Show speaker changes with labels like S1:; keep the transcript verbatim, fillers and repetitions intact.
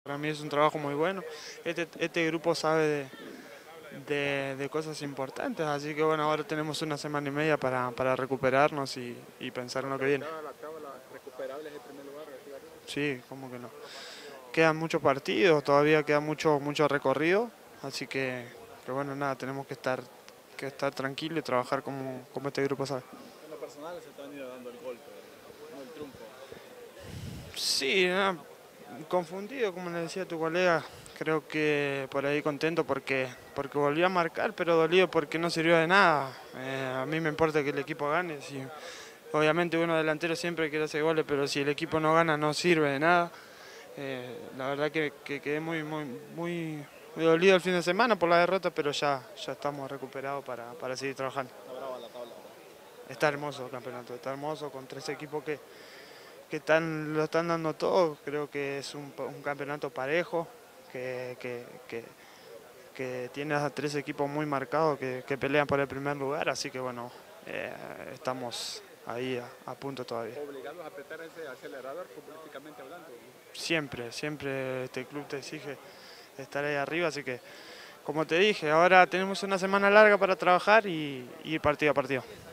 S1: Para mí es un trabajo muy bueno. Este, este grupo sabe de, de, de cosas importantes, así que bueno, ahora tenemos una semana y media para, para recuperarnos y, y pensar en lo que viene.
S2: La tabla recuperable es el primer lugar.
S1: Sí, cómo que no. Quedan muchos partidos, todavía queda mucho, mucho recorrido, así que, que bueno, nada, tenemos que estar, que estar tranquilos y trabajar como, como este grupo sabe.
S2: En lo personal se te ha venido dando el golpe, no el triunfo.
S1: Sí, nada, confundido, como le decía tu colega, creo que por ahí contento porque, porque volvió a marcar, pero dolido porque no sirvió de nada. Eh, a mí me importa que el equipo gane. Si, obviamente uno delantero siempre quiere hacer goles, pero si el equipo no gana no sirve de nada. Eh, la verdad que, que quedé muy, muy, muy, muy dolido el fin de semana por la derrota, pero ya, ya estamos recuperados para, para seguir trabajando.
S2: Está brava la tabla.
S1: Está hermoso el campeonato, está hermoso con tres equipos que, que están, lo están dando todo. Creo que es un, un campeonato parejo, que, que, que, que tiene a tres equipos muy marcados que, que pelean por el primer lugar, así que bueno, eh, estamos ahí a, a punto todavía.
S2: Obligados a apretar ese acelerador futbolísticamente hablando.
S1: Siempre, siempre este club te exige estar ahí arriba, así que como te dije, ahora tenemos una semana larga para trabajar y ir partido a partido.